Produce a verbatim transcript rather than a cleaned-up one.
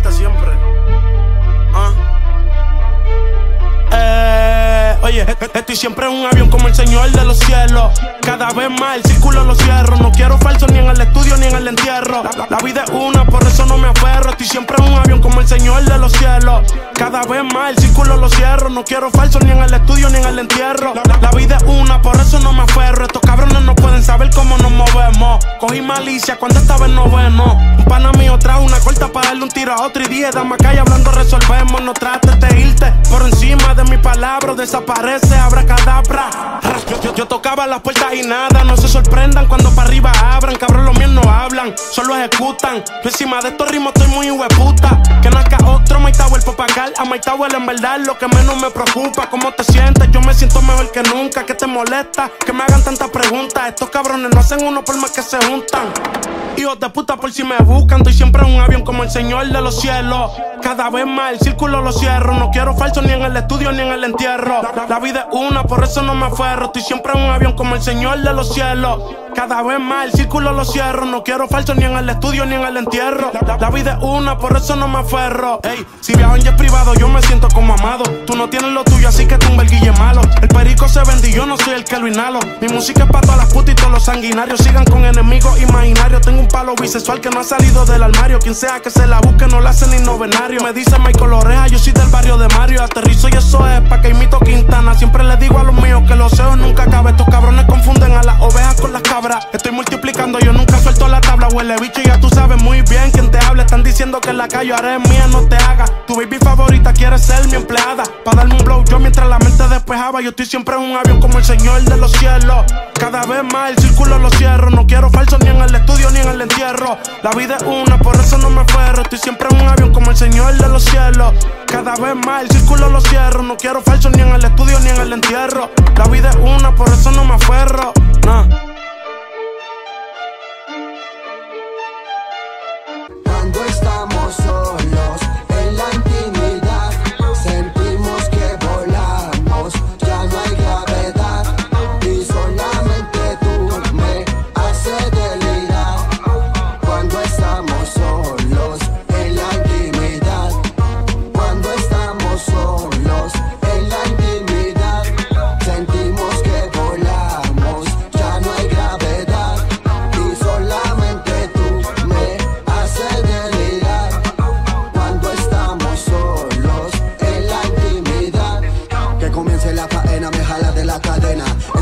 Delta siempre. Ah. Eh, oye, estoy siempre en un avión como el señor de los cielos. Cada vez más el círculo lo cierro. No quiero falso ni en el estudio ni en el entierro. La, la vida es una, por eso no me aferro. Estoy siempre en un avión como el señor de los cielos. Cada vez más el círculo lo cierro. No quiero falso ni en el estudio ni en el entierro. La, la vida es una, por eso no me aferro. Estos cabrones no pueden saber cómo nos movemos. Cogí malicia cuando estaba en noveno. Un pana mío trajo una corta para darle un tiro a otro. Y dije, dame calle hablando resolvemos. No trates de irte por encima de mi palabra. Desaparece, abracadabra. Yo, yo, yo tocaba las puertas y nada. No se sorprendan cuando para arriba abran. Cabrón, los míos no hablan, solo ejecutan. Yo encima de estos ritmos estoy muy hueputa. Que nazca otro Mike Tower por pagar. A Mike Tower en verdad lo que menos me preocupa. ¿Cómo te sientes? Yo me siento mejor que nunca. ¿Qué te molesta? Que me hagan tantas preguntas. Estos cabrones no hacen uno por más que se juntan. Hijos de puta por si me buscan. Estoy siempre en un avión como el señor de los cielos. Cada vez más el círculo lo cierro. No quiero falso ni en el estudio ni en el entierro. La, la vida es una, por eso no me aferro. Estoy siempre en un avión como el señor de los cielos. Cada vez más el círculo lo cierro. No quiero falso ni en el estudio ni en el entierro. La, la vida es una, por eso no me aferro. Ey, si viajo en jet privado yo me siento como amado. Tú no tienes lo tuyo, así que tumba el guille malo. El perico se vende y yo no soy el que lo inhalo. Mi música es para todas las putas y todos los sanguinarios. Sigan con enemigos imaginarios. Tengo un palo bisexual que no ha salido del armario. Quien sea que se la busque no la hace ni novenario. Me dice Michael Oreja, yo soy del barrio de Mario. Aterrizo y eso es pa' que imito Quintana. Siempre le digo a los míos que los ceos nunca cabe. Estos cabrones confunden a las ovejas con las cabras. Estoy multiplicando, yo nunca suelto la tabla. Huele bicho y ya tú sabes muy bien quién te habla. Están diciendo que la calle ahora es mía, no te hagas. Tu baby favorita quiere ser mi empleada. Pa' darme un blow yo mientras la mente despejaba. Yo estoy siempre en un avión como el señor de los cielos. Cada vez más el círculo lo cierro. No quiero falso ni en el estudio ni en el entierro. La vida es una, por eso no me aferro. Estoy siempre en un avión como el señor de los cielos. Cada vez más el círculo lo cierro. No quiero falso ni en el estudio ni en el entierro. La vida es una, por eso no me aferro. Nah. Cuando estamos solos en la intimidad, sentimos que volamos, ya no hay gravedad y solamente tú me haces delirar. Cuando estamos solos en la intimidad, cuando estamos solos en la intimidad, sentimos que volamos, ya no hay gravedad y solamente tú me haces delirar. Cuando estamos solos en la intimidad, que comience la faena, me jala de la cadena.